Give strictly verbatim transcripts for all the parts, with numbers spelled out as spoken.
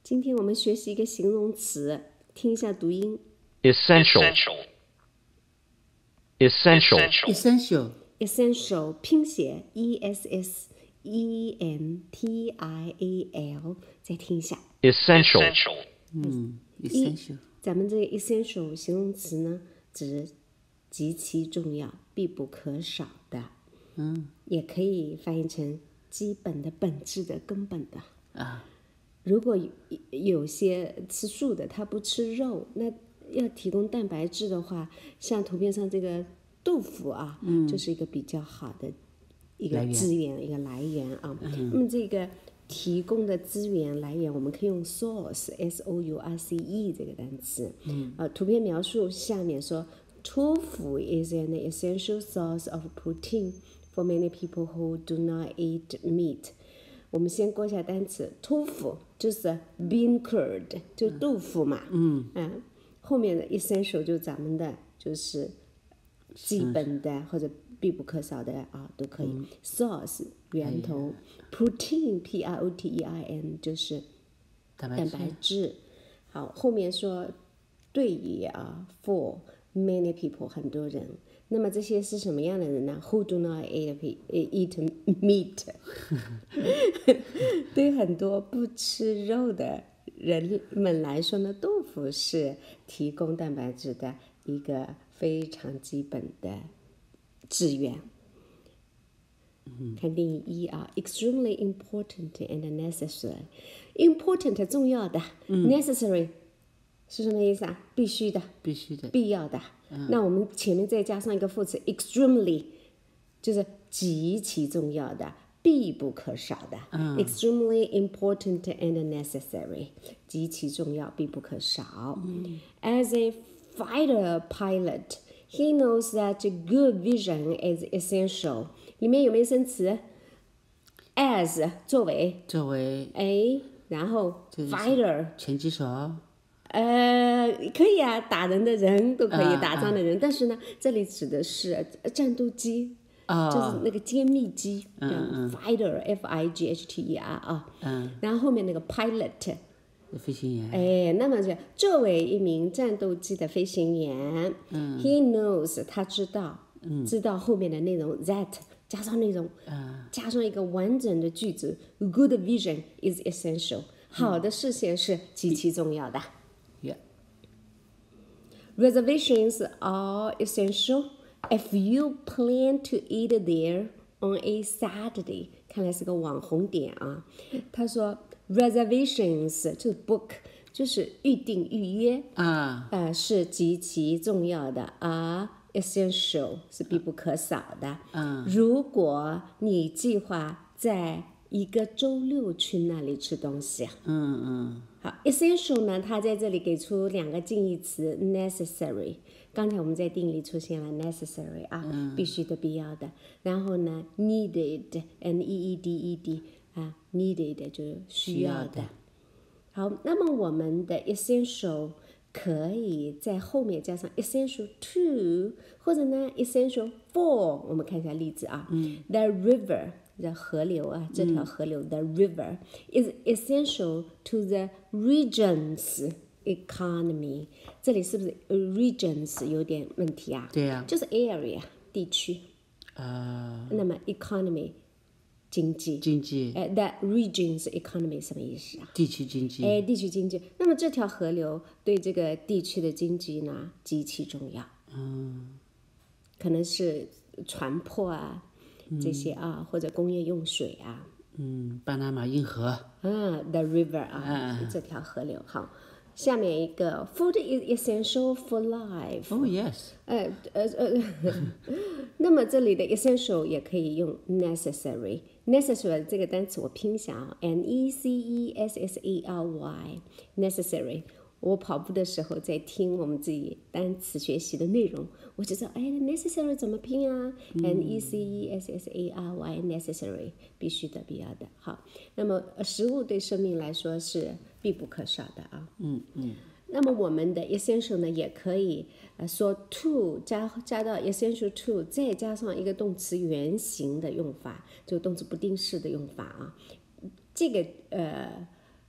今天我们学习一个形容词，听一下读音。 essential essential essential essential 拼写 E S S E N T I A L， 再听一下。 essential 嗯 essential 咱们这个 essential 形容词呢，指极其重要、必不可少的。 嗯也可以翻译成基本的、本质的、根本的。 啊如果有有些吃素的，他不吃肉，那要提供蛋白质的话，像图片上这个豆腐啊，嗯、就是一个比较好的一个来源资源、一个来源啊。嗯、那么这个提供的资源来源，我们可以用 source s o u r c e 这个单词。嗯，呃，图片描述下面说 ，tofu is an essential source of protein for many people who do not eat meat。我们先过一下单词 tofu 就是 bean curd 就豆腐嘛，嗯嗯，后面的 essential 就咱们的就是基本的或者必不可少的啊都可以。嗯、source 源头、哎、protein p r o t e i n 就是蛋白质。好，后面说对于啊 for many people 很多人。那么这些是什么样的人呢 ？Who do not eat eat meat 对很多不吃肉的人们来说呢，豆腐是提供蛋白质的一个非常基本的资源。看定义一啊 ，extremely important and necessary。important 重要的、嗯、，necessary 是什么意思啊？必须的， 必须的， 必要的。嗯、那我们前面再加上一个副词 extremely， 就是极其重要的、必不可少的。嗯、extremely important and necessary， 极其重要、必不可少。嗯、As a fighter pilot, he knows that good vision is essential。里面有没有生词 ？as 作为， 作为， 哎，然后 fighter 拳击手。 呃，可以啊，打人的人都可以， 啊、 打仗的人，啊、但是呢，这里指的是战斗机， 哦、 就是那个歼灭机， 嗯嗯 ，fighter F I G H T E R 啊， 嗯， 然后后面那个 pilot， 飞行员， 哎，那么就作为一名战斗机的飞行员，嗯 ，he knows 他知道，嗯，知道后面的内容 that 加上内容， 嗯， 加上一个完整的句子 ，good vision is essential，、嗯、好的视线是极其重要的。 Yeah. Reservations are essential if you plan to eat there on a Saturday。看来是个网红点啊。他说 reservations 就是 book， 就是预定预约啊， 呃，是极其重要的啊。essential 是必不可少的。 嗯， 如果你计划在一个周六去那里吃东西， 嗯嗯， 好 ，essential 呢，它在这里给出两个近义词 necessary。刚才我们在定义里出现了 necessary 啊， 嗯、 必须的、必要的。然后呢 ，needed，n e e d e d 啊 ，needed 就是需要的。 需要的好，那么我们的 essential 可以在后面加上 essential to， 或者呢 essential for。我们看一下例子啊、嗯、，the river。的河流啊，这条河流、嗯、the river is essential to the region's economy。这里是不是 regions 有点问题啊？ 对呀、啊， 就是 area 地区。 啊、 呃。那么 economy 经济。 经济。 哎 ，the region's economy 什么意思啊？ 地区经济。 哎，地区经济。那么这条河流对这个地区的经济呢极其重要。 嗯。 可能是船舶啊。这些啊，或者工业用水啊， 嗯，巴拿马运河， 啊 ，the river 啊， 啊这条河流。好，下面一个 ，food is essential for life。 Oh yes。 呃呃呃，那么这里的 essential 也可以用 necessary。necessary 这个单词我拼一下啊 ，n e c e s s a r y，necessary。我跑步的时候在听我们自己单词学习的内容，我就知道，哎 ，necessary 怎么拼啊、嗯、？N E C E S S A R Y necessary 必须的、必要的。好，那么食物对生命来说是必不可少的啊。 嗯嗯。 那么我们的 essential 呢，也可以呃说 to 加加到 essential to， 再加上一个动词原形的用法，就动词不定式的用法啊。这个呃。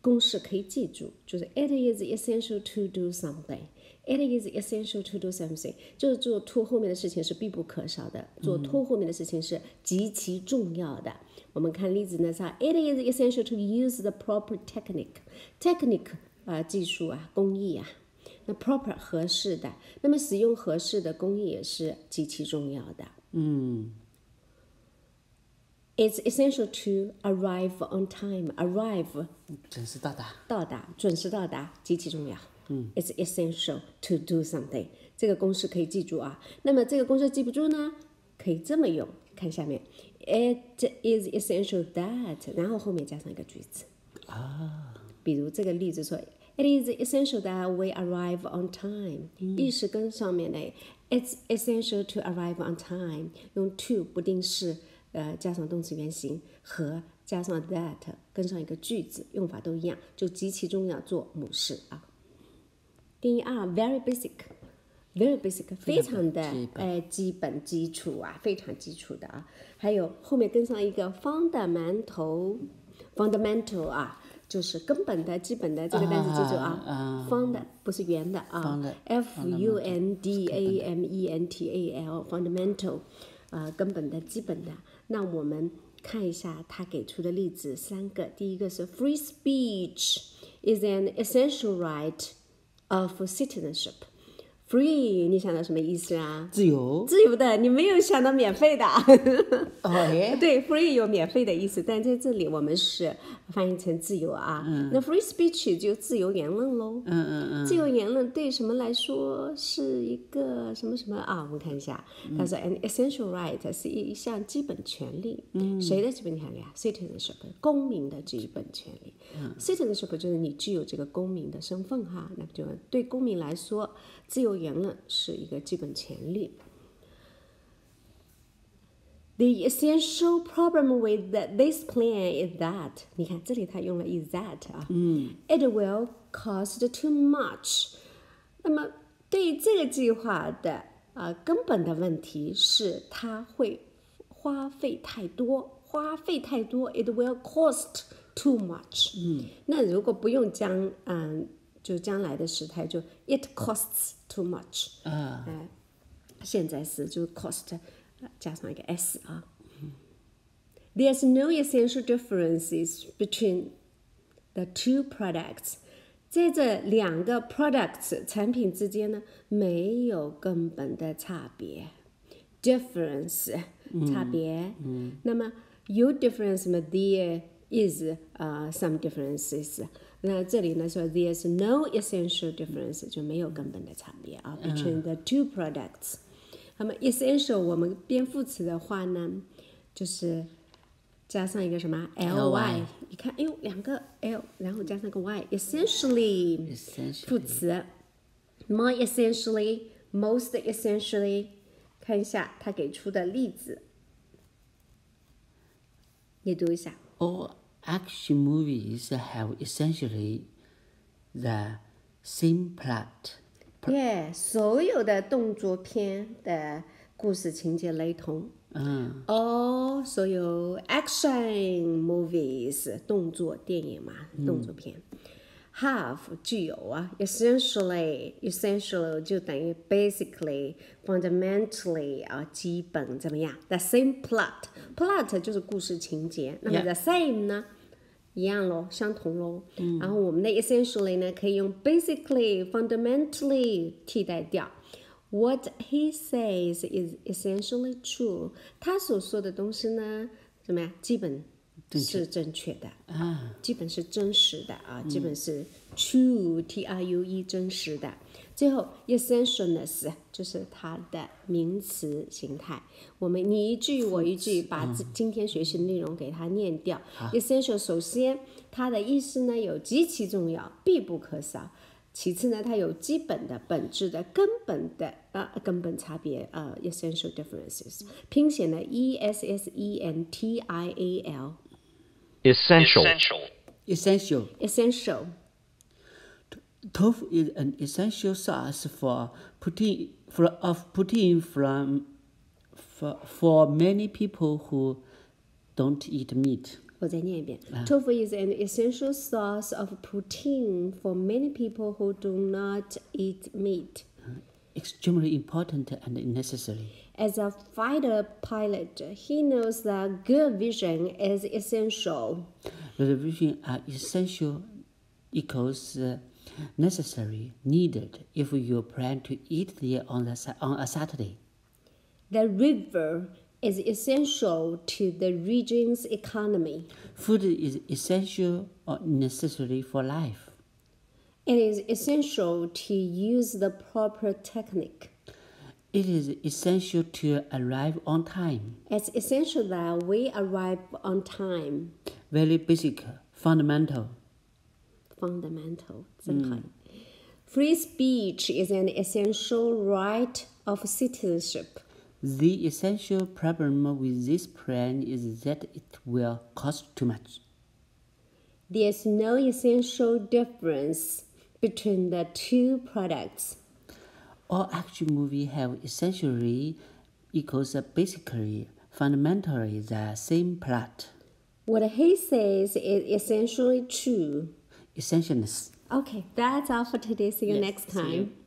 公式可以记住，就是 it is essential to do something。It is essential to do something， 就是做 to 后面的事情是必不可少的，做 to 后面的事情是极其重要的。我们看例子呢，是 It is essential to use the proper technique。technique 啊、呃，技术啊，工艺啊。那 proper 合适的，那么使用合适的工艺也是极其重要的。 嗯。 It's essential to arrive on time. Arrive 准时到达。 到达，准时到达，极其重要。嗯。It's essential to do something。这个公式可以记住啊。那么这个公式记不住呢，可以这么用。看下面 ，It is essential that， 然后后面加上一个句子。 啊。 比如这个例子说 ，It is essential that we arrive on time、嗯。意识跟上面的 ，It's essential to arrive on time， 用 to 不定式。呃，加上动词原形和加上 that 跟上一个句子，用法都一样，就极其重要做母式啊。定义二 ，very basic，very basic， 非常的呃基本基础啊，非常基础的啊。还有后面跟上一个 fundamental，fundamental 啊，就是根本的、基本的这个单词记住啊。 啊 fund 不是圆的啊 ，F U N D A M E N T A L，fundamental， 呃，根本的、基本的。那我们看一下他给出的例子三个，第一个是 Free speech is an essential right of citizenship。Free， 你想到什么意思啊？ 自由。 自由的，你没有想到免费的。 哦耶。 对 ，free 有免费的意思，但在这里我们是翻译成自由啊。嗯、那 free speech 就自由言论喽。 嗯嗯嗯。 自由言论对什么来说是一个什么什么啊？我们看一下，他说 an essential right 是一项基本权利。嗯。谁的基本权利啊 ？citizenship， 公民的基本权利。嗯。citizenship 就是你具有这个公民的身份哈，那就对公民来说，自由言论是一个基本权利。The essential problem with that, this plan is that， 你看这里他用了 is that 啊，嗯 ，it will cost too much。那么对于这个计划的呃根本的问题是它会花费太多，花费太多 ，it will cost too much。嗯，那如果不用将嗯。就将来的时态就 it costs too much 啊、呃，现在时就 cost 加上一个 s 啊。There's no essential differences between the two products。在这两个 products 产品之间呢，没有根本的差别。difference 差别，嗯嗯、那么有 difference 嘛 ？There is 啊、uh, some differences。那这里呢说 there's no essential difference 就没有根本的差别啊 between the two products。那么 essential 我们编副词的话呢，就是加上一个什么 ly， 你看，哎呦，两个 l， 然后加上个 y，essentially 副词 more essentially，most essentially， 看一下他给出的例子，你读一下。 哦。Action movies have essentially the same plot. Yeah， 所有的动作片的故事情节雷同。 嗯。 哦，所有 action movies 动作电影嘛，动作片。have 具有啊 ，essentially essentially 就等于 basically fundamentally 啊，基本怎么样 ？The same plot plot 就是故事情节，那么 the same 呢？一样咯，相同咯。嗯、然后我们的 essentially 呢，可以用 basically fundamentally 替代掉。What he says is essentially true。他所说的东西呢，怎么样？基本是正确的啊，基本是真实的啊，基本是 true，T R U E 真实的。最后 essentialness 就是它的名词形态。我们你一句我一句，把今天学习的内容给它念掉。essential 首先它的意思呢有极其重要，必不可少。其次呢，它有基本的、本质的、根本的啊、呃、根本差別啊、呃、essential differences。拼写呢 E S S E N T I A L。 Essential. Essential. Essential. Tofu is an essential sauce for protein for of protein from for, for many people who don't eat meat. 我再念一遍。Tofu is an essential source of protein for many people who do not eat meat. Extremely important and necessary. As a fighter pilot, he knows that good vision is essential. The vision are essential equals uh, necessary, needed if you plan to eat there on, the, sa- on a Saturday. The river is essential to the region's economy. Food is essential or necessary for life. It is essential to use the proper technique. It is essential to arrive on time. It's essential that we arrive on time. Very basic, fundamental. Fundamental. 真好。Free speech is an essential right of citizenship. The essential problem with this plan is that it will cost too much. There's no essential difference between the two products. All action movies have essentially equals basically fundamentally the same plot. What he says is essentially true. Essentialness. Okay, that's all for today. See you Yes, next see you. time.